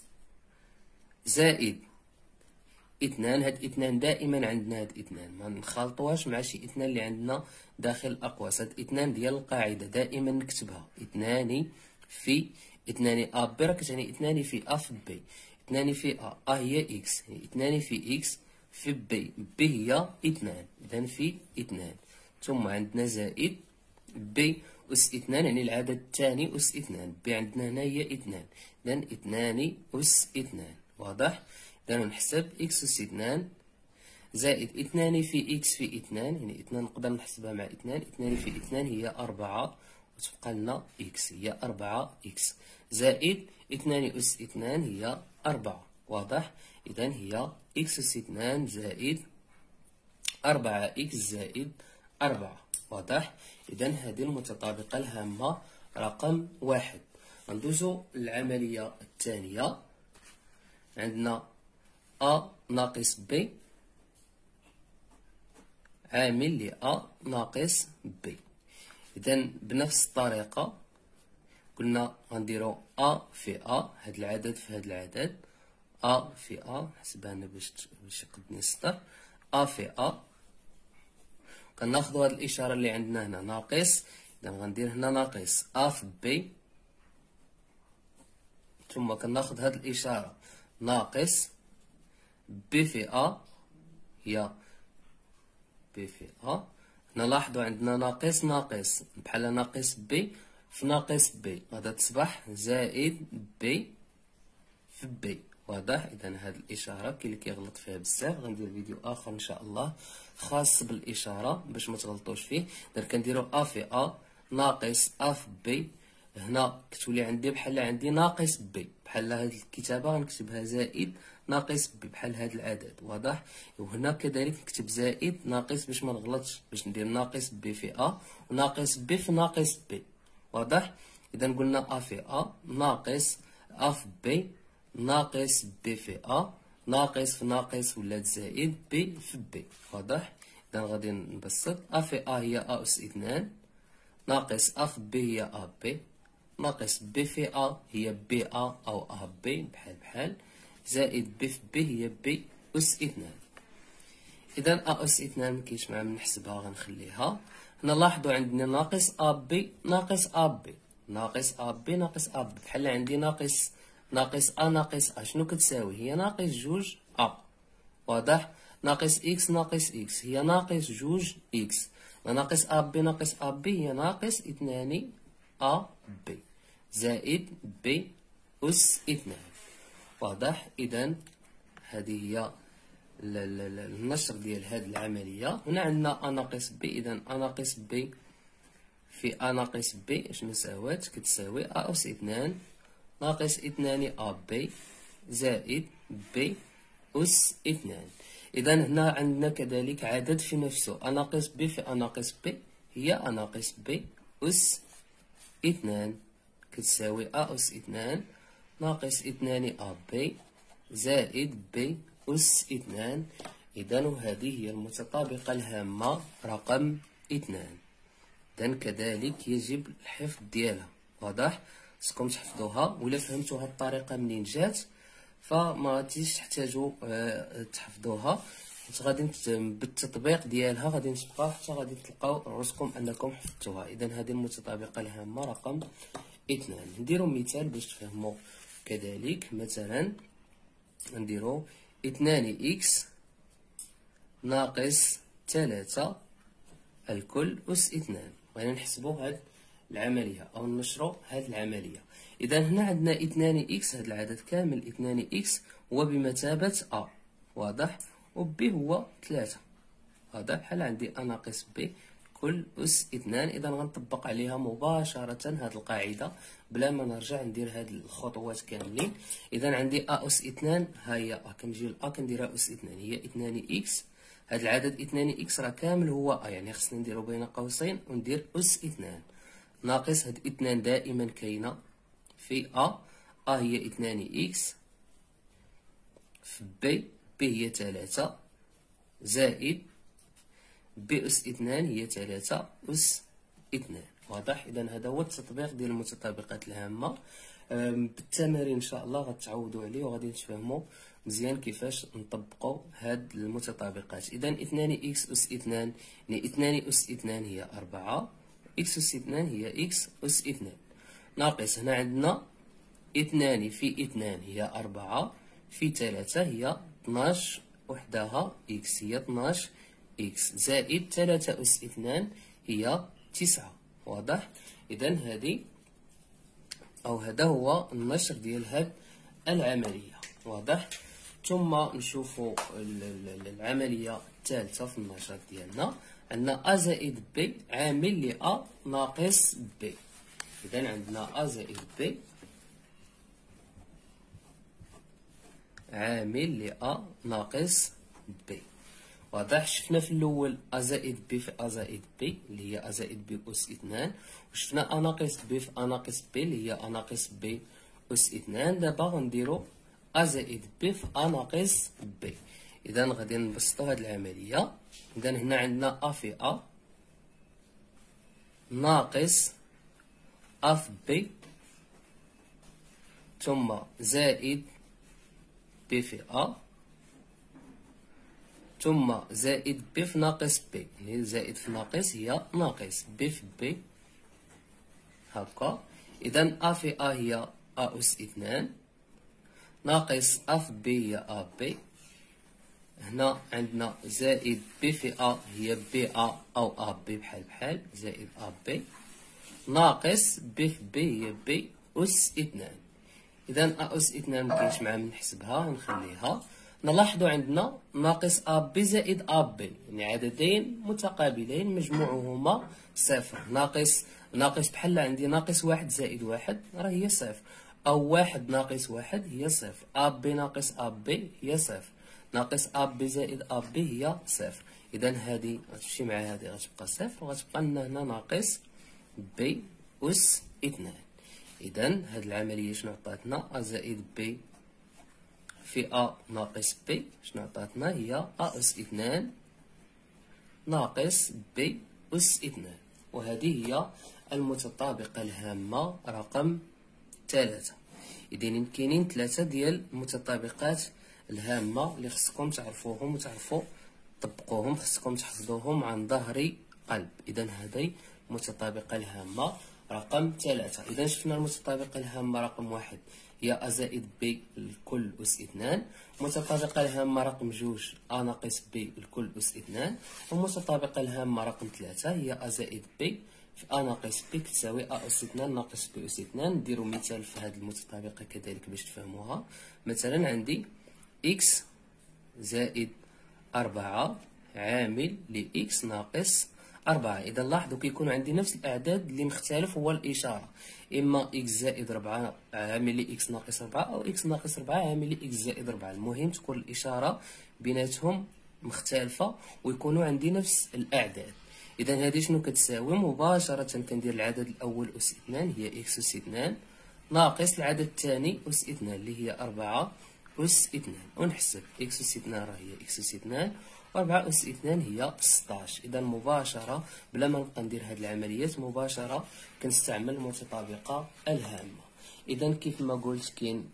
زائد 2. هاد 2 دائما عندنا، هاد 2 ما نخلطوهاش مع شي 2 اللي عندنا داخل الأقواس. هاد 2 ديال القاعدة دائما نكتبها 2 في 2 أ بي، راه كتعني 2 في أ في بي. 2 في أ هي إكس، يعني 2 في إكس في بي، بي هي 2، إذا في 2. ثم عندنا زائد بي أس 2، يعني العدد الثاني أس 2. بي عندنا هنا هي 2، إذا 2 أس 2. واضح؟ إذا نحسب إكس أس 2 زائد 2 في إكس في 2، يعني 2 نقدر نحسبها مع 2، 2 في 2 هي 4، وتبقى لنا إكس هي 4 إكس، زائد 2 أس 2 هي 4. واضح؟ إذا هي إكس أس 2 زائد 4 إكس زائد 4. واضح؟ إذا هذه المتطابقة الهامة رقم 1. ندوزو للعملية الثانية. عندنا أ ناقص بي عامل ل أ ناقص بي. إذا بنفس الطريقة قلنا غنديرو أ في أ، هاد العدد في هاد العدد، أ في أ، نحسبها أنا باش يقدني السطر، أ في أ. كناخدو هاد الإشارة اللي عندنا هنا ناقص، إذا غندير هنا ناقص أ في بي، ثم كناخد هاد الإشارة ناقص بي في أ، هي بي في أ. هنا لاحظوا عندنا ناقص ناقص بحال ناقص بي في ناقص بي، غادا تصبح زائد بي في بي. واضح؟ إذا هاد الإشارة كاين اللي كيغلط فيها بزاف، غندير فيديو آخر إن شاء الله خاص بالإشارة باش متغلطوش فيه. إذا كنديرو أ في أ ناقص أ في بي، هنا كتولي عندي بحال عندي ناقص بي، بحال هاد الكتابة غنكتبها زائد ناقص بي بحال هاد العدد. واضح؟ وهنا كذلك نكتب زائد ناقص باش ما نغلطش، باش ندير ناقص بي في أ وناقص بي في ناقص بي. واضح؟ إذا قلنا أ في أ ناقص أ في بي ناقص بي في أ ناقص في ناقص ولات زائد بي في بي. واضح؟ إذا غادي نبسط أ في أ هي أ أس 2 ناقص أ في بي هي أ بي ناقص بي في أ هي بي أ أو أ بي بحال بحال زائد بي في بي هي بي أس 2. إذا أ أس 2 مكاينش معاه نحسبها غنخليها. هنا لاحظوا عندنا ناقص أ بي ناقص أ بي ناقص أ بي ناقص أ بي، بحال عندي ناقص أ ناقص أ شنو كتساوي؟ هي ناقص جوج أ. واضح؟ ناقص إكس ناقص إكس هي ناقص جوج إكس، ناقص أ بي ناقص أ بي هي ناقص 2 أ بي زائد بي أس 2. واضح؟ إذا هذه هي النشر ديال هاد العملية. هنا عندنا أ ناقص بي، إذا أ ناقص بي في أ ناقص بي شنو ساوات؟ كتساوي أ أس 2 ناقص 2 أ بي زائد بي أس 2. إذا هنا عندنا كذلك عدد في نفسه، أ ناقص بي في أ ناقص بي هي أ ناقص بي أس 2 كتساوي أ أس 2 ناقص 2 أ بي زائد بي أس 2. إذا وهذه هي المتطابقة الهامة رقم 2. إذا كذلك يجب الحفظ ديالها. واضح؟ خصكم تحفظوها، ولا فهمتوا هاد الطريقة منين جات فما غاديش تحتاجوا تحفظوها، غادي بالتطبيق ديالها غادي تبقاو حتى غادي تلقاو راسكم انكم حفظتوها. اذا هذه المتطابقة الهامة رقم 2. نديرو مثال باش تفهموا كذلك. مثلا نديرو 2 إكس ناقص 3 الكل أس 2. بغينا نحسبو هاد العملية أو نشرو هاد العملية. إذا هنا عندنا 2 إكس، هاد العدد كامل 2 إكس هو بمثابة أ. واضح؟ و بي هو 3. واضح؟ بحال عندي أ ناقص بي كل أس 2. إذا غنطبق عليها مباشرة هاد القاعدة بلا ما نرجع ندير هاد الخطوات كاملين. إذا عندي أ أس 2 ها هي أ، كنجي لأ كنديرها أس 2 هي 2 إكس. هاد العدد 2 إكس راه كامل هو أ، يعني خصني نديرو بين قوسين وندير أس 2 ناقص هاد 2 دائما كاينة في أ. أ هي 2 إكس في بي، بي هي 3 زائد بي أس 2 هي 3 أس 2. واضح؟ إذا هذا هو التطبيق ديال المتطابقات الهامة. بالتمارين إن شاء الله غتعودوا عليه وغادي تفهموا مزيان كيفاش نطبقوا هاد المتطابقات. إذا 2 إكس أس 2 يعني 2 أس 2 هي 4، إكس أس 2 هي إكس أس 2، ناقص هنا عندنا 2 في 2 هي 4 في 3 هي 12 وحدها إكس هي 12 إكس زائد 3 أس 2 هي 9. واضح؟ إذا هذه أو هذا هو النشر ديال هاد العملية. واضح؟ ثم نشوفوا العملية الثالثة في النشاط ديالنا. عندنا أ زائد بي عامل ل أ ناقص بي. إذا عندنا أ زائد بي عامل ل أ ناقص بي. واضح؟ شفنا في الأول أ زائد بي في أ زائد بي اللي هي أ زائد بي أس 2، وشفنا أ ناقص بي في أ ناقص بي اللي هي أ ناقص بي أس 2. دابا غنديرو أ زائد بي في أ ناقص بي. إذا غادي نبسطو هاد العملية. إذا هنا عندنا أ في أ ناقص أ في بي ثم زائد بي في أ ثم زائد بي في ناقص بي، يعني زائد في ناقص هي ناقص بي في بي هكا. إذا أ في أ هي أ أس 2 ناقص أ في بي هي أ بي. هنا عندنا زائد بي في أ هي بي أ أو أ بي بحال بحال زائد أ بي ناقص بي في بي هي بي أس 2. إذا أ أس 2 مكاينش معاه من نحسبها نخليها. نلاحظوا عندنا ناقص أ بي زائد أ بي يعني عددين متقابلين مجموعهما صفر. ناقص بحال عندي ناقص واحد زائد واحد راه هي صفر، أو واحد ناقص واحد هي صفر، أ بي ناقص أ بي هي صفر، ناقص أ بي زائد أ بي هي صفر. إذا هادي غتمشي مع هادي غتبقى صفر وغتبقى لنا هنا ناقص بي أس 2. إذا هاد العملية شنو عطاتنا؟ أ زائد بي في أ ناقص بي شنو عطاتنا؟ هي أ أس 2 ناقص بي أس 2. وهذه هي المتطابقة الهامة رقم 3. إذن كاينين 3 ديال المتطابقات الهامة اللي خصكم تعرفوهم وتعرفوا تطبقوهم، خصكم تحفظوهم عن ظهر قلب. إذا هذه المتطابقة الهامة رقم 3. إذا شفنا المتطابقة الهامة رقم 1 هي أ زائد بي الكل أس 2، المتطابقة الهامة رقم 2 أ ناقص بي الكل أس 2، والمتطابقة الهامة رقم 3 هي أ زائد بي في أ ناقص بي كتساوي أ أس 2 ناقص بي أس 2. نديرو مثال في هذه المتطابقة كذلك باش تفهموها. مثلا عندي إكس زائد 4 عامل لإكس ناقص 4. إذا لاحظوا كيكون عندي نفس الأعداد اللي مختلف هو الإشارة، إما إكس زائد 4 عامل لإكس ناقص 4 أو إكس ناقص 4 عامل لإكس زائد 4. المهم تكون الإشارة بيناتهم مختلفة ويكونوا عندي نفس الأعداد. إذا هذه شنو كتساوي؟ مباشرة كندير العدد الأول أس 2 هي إكس أس 2 ناقص العدد الثاني أس 2 اللي هي 4 أس 2، ونحسب إكس أس 2 راه هي إكس أس 2 و4 أس 2 هي 16. إذا مباشرة بلا ما نبقى ندير هاد العمليات مباشرة كنستعمل المتطابقة الهامة. إذا كيف ما قلت كاين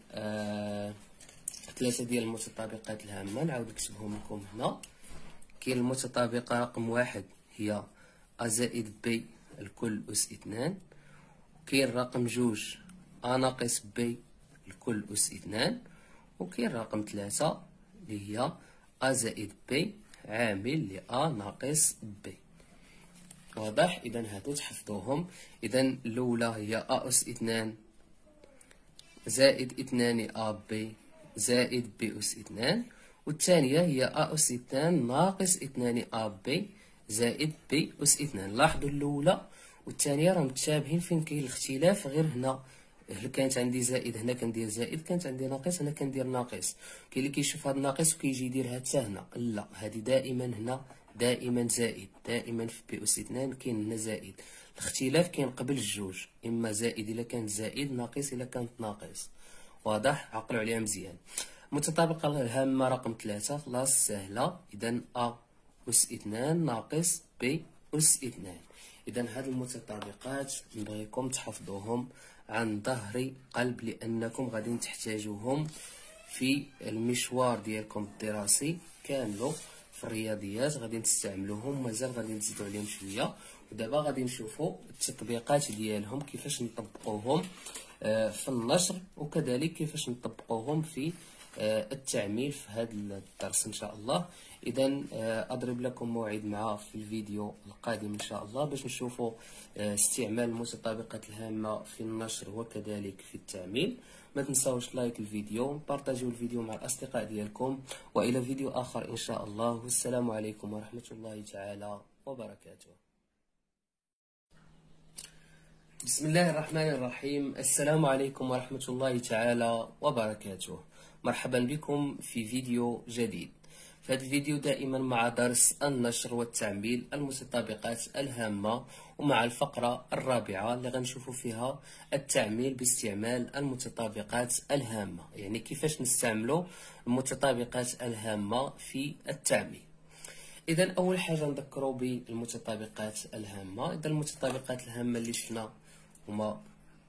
3 ديال المتطابقات الهامة نعاود نكتبهم لكم هنا. كاين المتطابقة رقم 1 هي أ زائد بي الكل أس 2، وكاين رقم 2 أ ناقص بي الكل أس 2، وكاين رقم 3 اللي هي أ زائد بي عامل ل أ ناقص بي. واضح؟ إذا هادو تحفظوهم. إذا الأولى هي أ أس 2 زائد 2 أ بي زائد بي أس 2، والثانية هي أ أس 2 ناقص 2 أ بي زائد بي أس 2. لاحظوا الأولى والثانية راهم متشابهين، فين كاين الاختلاف غير هنا كانت عندي زائد هنا كندير زائد، كانت عندي ناقص هنا كندير ناقص. كاين اللي كيشوف هاد ناقص وكيجي يديرها حتى هنا، لا هادي دائما هنا دائما زائد، دائما في بي أس 2 كاين هنا زائد. الاختلاف كاين قبل الجوج، إما زائد إلا كانت زائد، ناقص إلا كانت ناقص. واضح؟ عقلوا عليها مزيان. المتطابقة الهامة رقم 3 خلاص سهلة. إذا أ أس 2 ناقص بي أس 2. إذا هاد المتطابقات نبغيكم تحفظوهم عن ظهر قلب، لأنكم غادي تحتاجوهم في المشوار ديالكم الدراسي كاملو. في الرياضيات غادي تستعملوهم، مازال غادي نزيدو عليهم شويه. ودابا غادي نشوفوا التطبيقات ديالهم كيفاش نطبقوهم في النشر، وكذلك كيفاش نطبقوهم في التعميل في هذا الدرس ان شاء الله. اذا اضرب لكم موعد مع في الفيديو القادم ان شاء الله باش نشوفوا استعمال المتطابقات الهامه في النشر وكذلك في التعميل. ما تنساوش لايك الفيديو، بارطاجيو الفيديو مع الاصدقاء ديالكم، والى فيديو اخر ان شاء الله. والسلام عليكم ورحمه الله تعالى وبركاته. بسم الله الرحمن الرحيم. السلام عليكم ورحمة الله تعالى وبركاته. مرحبا بكم في فيديو جديد. في هذا الفيديو دائما مع درس النشر والتعميل المتطابقات الهامة، ومع الفقرة الرابعة اللي غنشوفوا فيها التعميل باستعمال المتطابقات الهامة، يعني كيفاش نستعملوا المتطابقات الهامة في التعميل. إذا أول حاجة نذكروا بالمتطابقات الهامة. إذا المتطابقات الهامة اللي شفنا هما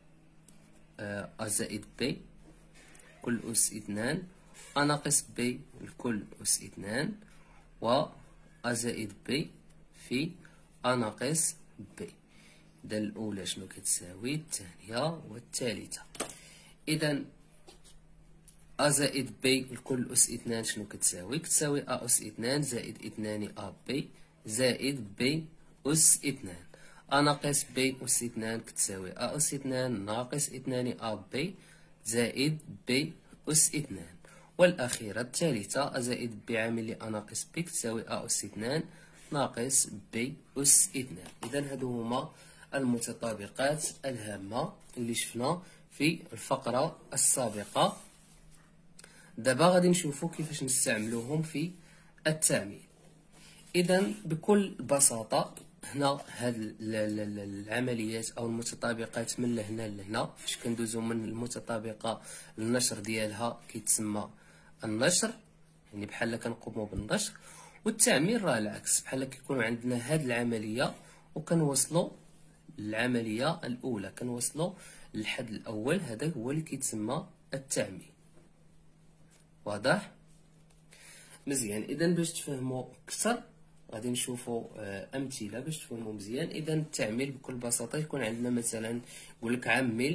أ زائد بي كل أس 2، أ ناقص بي الكل أس 2، و أ زائد بي في أ ناقص بي. إذا الأولى شنو كتساوي؟ الثانية والثالثة. إذا أ زائد بي الكل أس 2 شنو كتساوي؟ كتساوي أ أس 2 زائد 2 أ بي زائد بي أس 2. أ ناقص بي أس 2 كتساوي أ أس 2 ناقص 2 أ بي زائد بي أس 2. والأخيرة الثالثة أ زائد بي عامل لي أ ناقص بي كتساوي أ أس 2 ناقص بي أس 2. إذا هادو هما المتطابقات الهامة اللي شفنا في الفقرة السابقة. دابا غادي نشوفو كيفاش نستعملوهم في التعميل. إذا بكل بساطة هنا هاد العمليات او المتطابقات من لهنا لهنا، فاش كندوزو من المتطابقه للنشر ديالها كيتسمى النشر، يعني بحال كنقومو بالنشر. والتعميل راه العكس، بحال كيكون عندنا هاد العمليه وكنوصلو للعمليه الاولى، كنوصلو للحد الاول، هذا هو اللي كيتسمى التعميل. واضح مزيان؟ اذا باش تفهموا اكثر غادي نشوفوا امثله باش تفهموا مزيان. اذا التعميل بكل بساطه يكون عندنا مثلا يقول لك عمل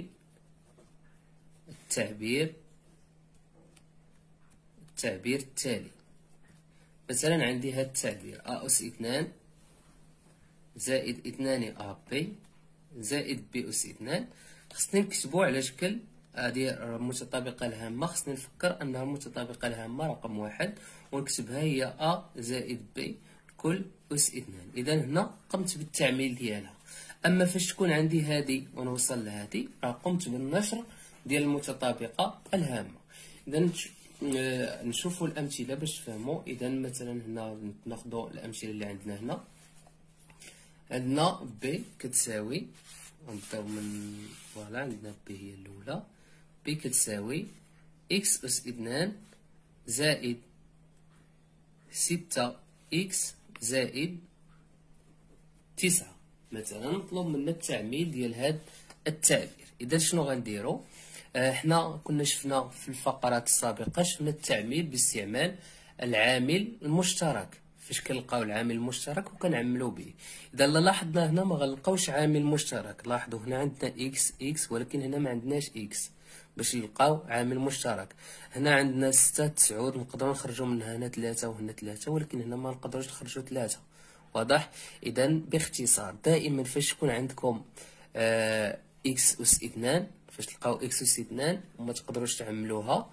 التعبير التالي. مثلا عندي هذا التعبير أ أس 2 زائد 2 أ بي زائد بي أس 2. خصني نكتبو على شكل هذه المتطابقة الهامة. خصني نفكر أنها المتطابقة الهامة رقم 1 ونكتبها هي أ زائد بي كل أس 2. إذا هنا قمت بالتعميل ديالها. أما فاش تكون عندي هذه ونوصل لهذه راه قمت بالنشر ديال المتطابقة الهامة. إذا نشوفوا الأمثلة باش تفهموا. إذا مثلا هنا ناخذوا الأمثلة اللي عندنا هنا. عندنا بي كتساوي، نبداو من فوالا، عندنا بي هي الأولى. بي كتساوي إكس أس 2 زائد 6 إكس زائد 9. مثلا نطلب منا التعميل ديال هاد التعبير. إذا شنو غنديرو؟ حنا كنا شفنا في الفقرات السابقة شفنا التعميل باستعمال العامل المشترك. فاش كنلقاو العامل المشترك وكنعملو به. اذا لاحظنا هنا ما غنلقاوش عامل مشترك. لاحظوا هنا عندنا اكس ولكن هنا ما عندناش اكس باش نلقاو عامل مشترك. هنا عندنا 6 9 نقدروا نخرجوا منها هنا 3 وهنا 3، ولكن هنا ما نقدروش نخرجوا 3. واضح؟ اذا باختصار دائما فاش يكون عندكم اكس اس 2، فاش تلقاو اكس اس 2 وما تقدروش تعملوها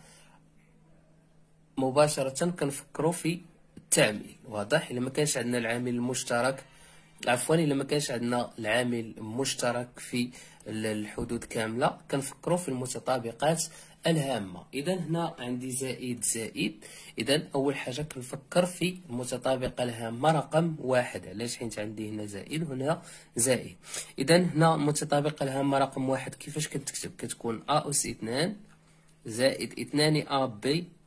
مباشرة كنفكروا في التعميل. واضح؟ الا ما كانش عندنا العامل المشترك، عفوا الا ما كانش عندنا العامل المشترك في الحدود كامله كنفكروا في المتطابقات الهامه. اذا هنا عندي زائد. اذا اول حاجه كنفكر في المتطابقه الهامه رقم 1. علاش؟ حيت عندي هنا زائد وهنا زائد. اذا هنا المتطابقه الهامه رقم 1 كيفاش كتكتب؟ كتكون ا اس 2 زائد 2 ا بي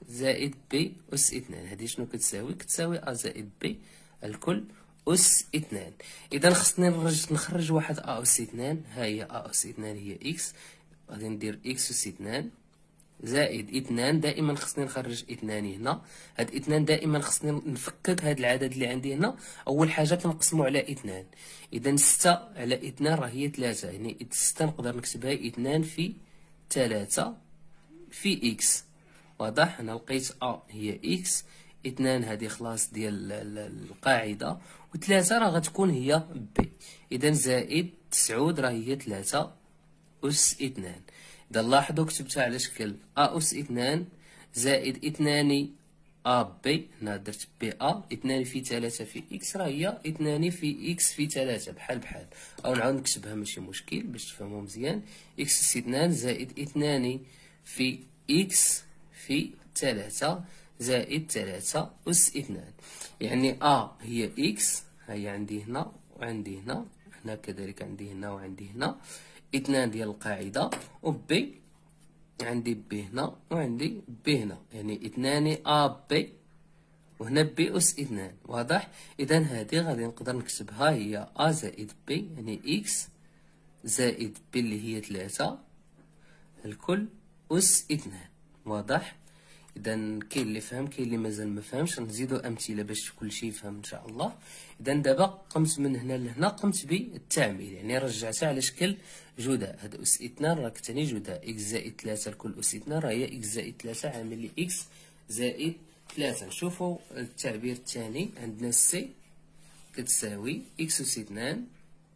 زائد بي أس 2. هادي شنو كتساوي؟ كتساوي أ زائد بي الكل أس 2. إذا خصني نخرج واحد أ أس 2. ها هي أ أس 2 هي إكس، غادي ندير إكس أس 2 زائد 2. دائما خصني نخرج 2 هنا. هاد 2 دائما خصني نفكك هاد العدد اللي عندي هنا. أول حاجة كنقسمو على 2. إذا 6 على 2 راه هي 3. يعني 6 نقدر نكتبها 2 في 3 في إكس. واضح؟ أنا لقيت أ هي إكس، 2 هادي خلاص ديال القاعدة، و3 راه غتكون هي بي. إذا زائد 9 راه هي 3 أس 2. إذا لاحظوا كتبتها على شكل أ أس 2 زائد 2 أ بي. هنا درت بي أ. 2 في 3 في إكس راه هي 2 في إكس في 3 بحال بحال. أو نعاود نكتبها ماشي مشكل باش تفهموا مزيان. إكس أس 2 زائد 2 في إكس في 3 زائد 3 أس 2. يعني أ هي إكس، هي عندي هنا وعندي هنا، هنا كذلك عندي هنا وعندي هنا 2 ديال القاعدة، و بي عندي بي هنا وعندي بي هنا، يعني 2 أ بي وهنا بي أس 2. واضح؟ إذا هادي غادي نقدر نكتبها هي أ زائد بي، يعني إكس زائد بي اللي هي 3 الكل أس 2. واضح؟ إذا كاين اللي فهم كاين اللي مازال مفهمش. نزيدو أمثلة باش كلشي يفهم إن شاء الله. إذا دابا قمت من هنا لهنا قمت بالتعميل، يعني رجعتها على شكل جداء. هاد أس 2 راه كتعني جداء. إكس زائد 3 الكل أس 2 راه هي إكس زائد 3 عامل لي إكس زائد 3. نشوفو التعبير الثاني. عندنا سي كتساوي إكس أس 2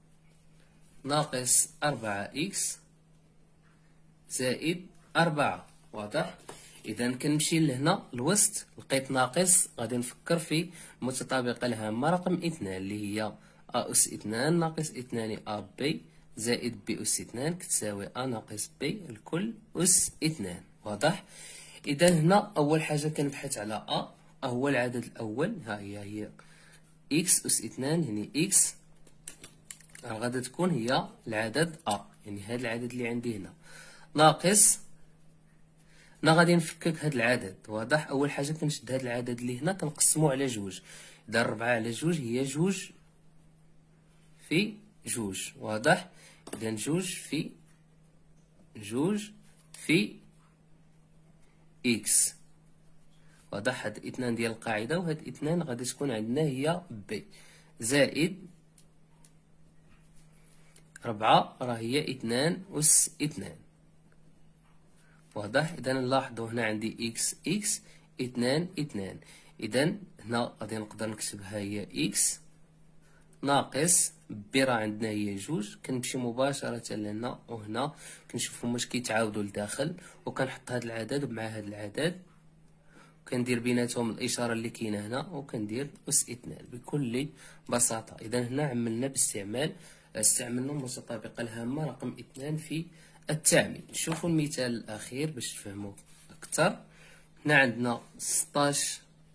ناقص 4 إكس زائد 4. واضح؟ إذا كنمشي لهنا الوسط لقيت ناقص، غادي نفكر في المتطابقة الهامة رقم 2 اللي هي أ أس 2 ناقص 2 أ بي زائد بي أس 2 كتساوي أ ناقص بي الكل أس 2. واضح؟ إذا هنا أول حاجة كنبحث على أ هو العدد الأول. ها هي إكس أس 2، يعني إكس راه غادي تكون هي العدد أ، يعني هاد العدد اللي عندي هنا ناقص. هنا غادي نفكك هاد العدد. واضح؟ اول حاجه كنشد هاد العدد اللي هنا كنقسمو على جوج. اذا 4 على جوج هي جوج في جوج. واضح؟ اذا جوج في جوج في إكس. واضح؟ هاد 2 ديال القاعده وهاد 2 غادي تكون عندنا هي بي زائد 4 راه هي 2 أس 2. واضح؟ إذا نلاحظوا هنا عندي إكس إكس 2 2. إذا هنا غادي نقدر نكتبها هي إكس ناقص بي راه عندنا هي جوج. كنمشي مباشرة لهنا وهنا كنشوفهم واش كيتعاودوا لداخل، وكنحط هاد العدد مع هاد العدد وكندير بيناتهم الإشارة اللي كاينة هنا وكندير أس 2 بكل بساطة. إذا هنا عملنا باستعمال استعملنا المتطابقة الهامة رقم 2 في التعميل. نشوفوا المثال الأخير باش تفهموا أكثر. هنا عندنا 16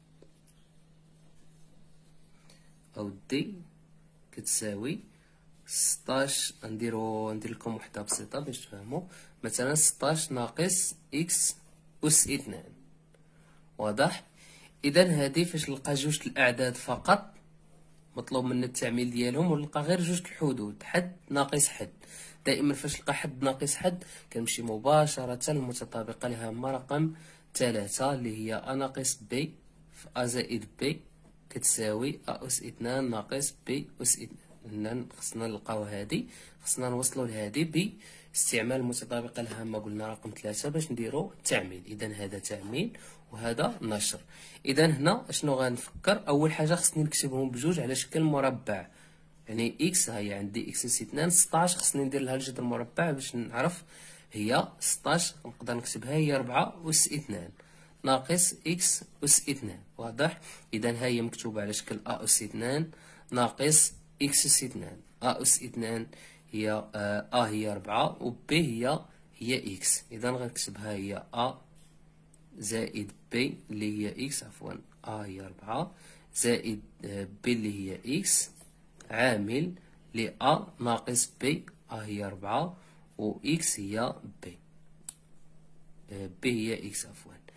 أو دي كتساوي 16. ندير لكم وحدة بسيطة باش تفهموا. مثلا 16 ناقص إكس أس 2. واضح؟ إذا هادي فاش نلقى جوج الأعداد فقط مطلوب منا التعميل ديالهم، ونلقى غير جوج الحدود حد ناقص حد. دائما فاش نلقى حد ناقص حد كنمشي مباشرة للمتطابقة الهامة رقم 3 اللي هي أ ناقص بي في أ زائد بي كتساوي أ أس 2 ناقص بي أس 2. هنا خصنا نلقاو هادي، خصنا نوصلو لهادي باستعمال المتطابقة الهامة قلنا رقم 3 باش نديرو التعميل. إذا هذا تعميل وهذا نشر. إذا هنا شنو غنفكر؟ أول حاجة خصني نكتبهم بجوج على شكل مربع، يعني إكس هي عندي إكس أس 2 16 خصني ندير لها الجذر مربع باش نعرف هي 16 نقدر نكتبها هي 4 أس 2 ناقص إكس أس 2. واضح؟ إذا هي مكتوبة على شكل أ أس 2 ناقص إكس أس 2. أ أس 2 هي هي 4 و بي هي إكس. إذا غنكتبها هي أ زائد بي اللي هي إكس، عفوا هي 4 زائد بي اللي هي إكس عامل ل أ ناقص بي هي 4 و إكس هي بي. بي هي إكس عفوا.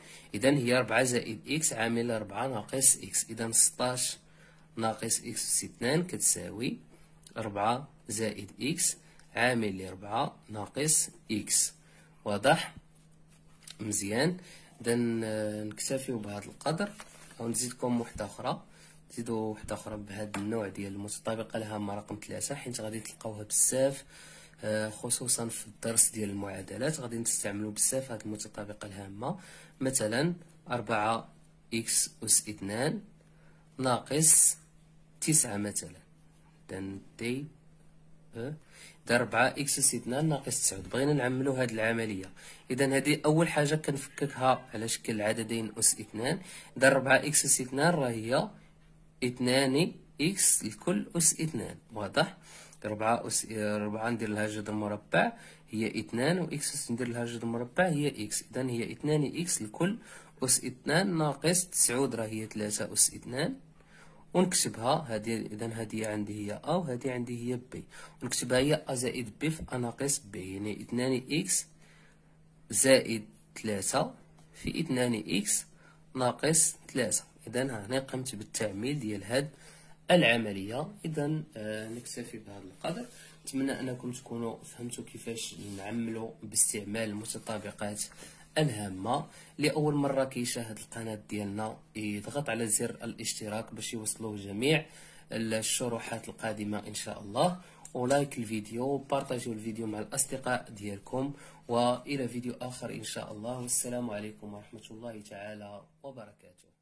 إذا هي 4 زائد إكس عامل 4 ناقص إكس. إذا 16 ناقص إكس أس 2 كتساوي 4 زائد إكس عامل 4 ناقص إكس. واضح؟ مزيان. إذا نكتفيو بهذا القدر، أو نزيدكم وحدة أخرى، نزيدو وحدة أخرى بهذا النوع ديال المتطابقة الهامة رقم 3، حيت غادي تلقاوها بزاف خصوصا في الدرس ديال المعادلات. غادي نستعملو بزاف هاد المتطابقة الهامة. مثلا 4 إكس أس 2 ناقص 9 مثلا. إذا دي إذا 4 إكس أس 2 ناقص 9 بغينا نعملو هاد العملية. إذا هادي أول حاجة كنفككها على شكل العددين أس 2. إذا 4 إكس أس 2 راه هي 2 إكس لكل أس 2. واضح؟ 4 ندير لها جذر مربع هي 2، و إكس ندير لها جذر مربع هي إكس. إذا هي 2 إكس لكل أس 2 ناقص 9 راه هي 3 أس 2. ونكتبها هذه. إذا هذه عندي هي أ، وهذه عندي هي بي، ونكتبها هي أ زائد بي في أ ناقص بي، يعني 2 إكس زائد 3 في 2 إكس ناقص 3. إذا هنا قمت بالتعميل ديال هاد العملية. إذا نكتفي بهذا القدر. نتمنى أنكم تكونوا فهمتوا كيفاش نعملوا باستعمال المتطابقات الهامة. لأول مرة كيشاهد القناة ديالنا يضغط على زر الاشتراك باش يوصلوه جميع الشروحات القادمة إن شاء الله، ولايك الفيديو وبارطاجيو الفيديو مع الأصدقاء ديالكم، وإلى فيديو آخر إن شاء الله. والسلام عليكم ورحمة الله تعالى وبركاته.